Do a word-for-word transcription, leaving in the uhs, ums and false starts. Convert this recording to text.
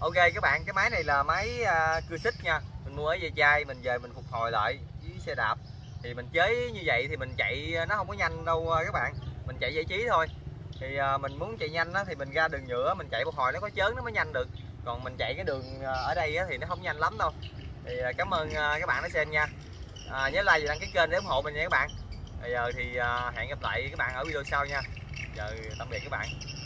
Ok các bạn, cái máy này là máy uh, cưa xích nha. Mình mua ở dây chai, mình về mình phục hồi lại với xe đạp. Thì mình chế như vậy thì mình chạy nó không có nhanh đâu các bạn. Mình chạy giải trí thôi. Thì uh, mình muốn chạy nhanh á, thì mình ra đường nhựa mình chạy một hồi nó có chớn nó mới nhanh được. Còn mình chạy cái đường ở đây á, thì nó không nhanh lắm đâu. Thì uh, cảm ơn uh, các bạn đã xem nha. uh, Nhớ like và đăng ký kênh để ủng hộ mình nha các bạn. Bây giờ thì uh, hẹn gặp lại các bạn ở video sau nha. Giờ tạm biệt các bạn.